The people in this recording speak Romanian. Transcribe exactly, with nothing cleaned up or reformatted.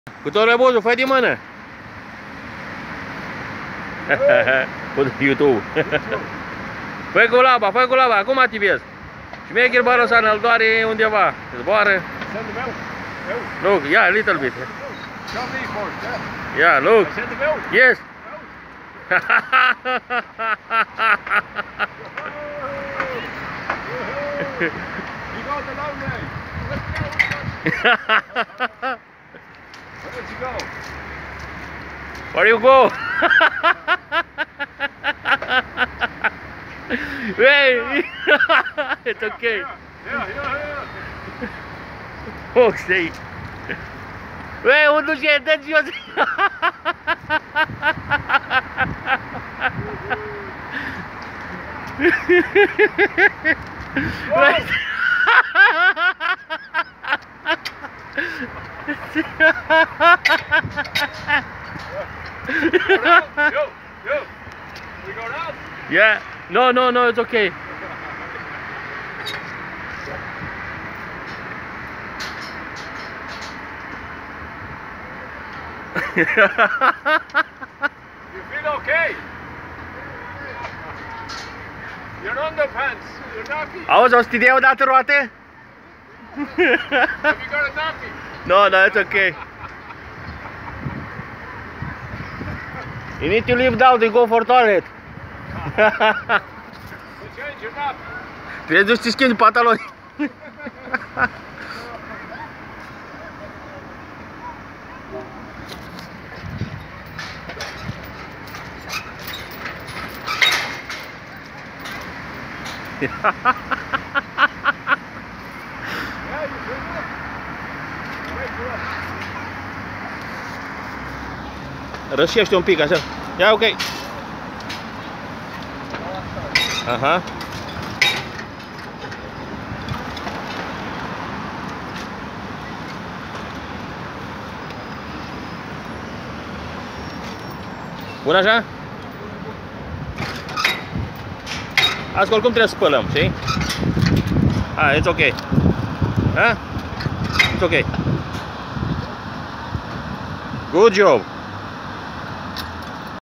Cu tot răbozul, fă din mână! Cu YouTube. Fă cu laba, fă cu laba, acum activez. Și Meghir Barosan îl doare undeva. Zboară. Look, yeah, a little bit. Yeah, look. Yes. You got the long way. Where did you go? Where you go? Hey, it's okay. Yeah, yeah, yeah. Oh, sei. Hey, unde duce? Dă-ți jos. Yo, yo. We go down? Yeah. No, no, no, it's okay. You feel okay? Your underpants, your nappy. Auzi, o să te dea odată roate? Have you got a nappy? No, no, it's okay. You need to leave down to go for toilet. So change your nappy. Trebuie să-ți schimbi pantaloni. Rășește un pic așa. Ia, ok. Aha. Bun așa? Asta oricum trebuie să spălăm, știi? Ah, it's okay. Huh? It's okay. Good job.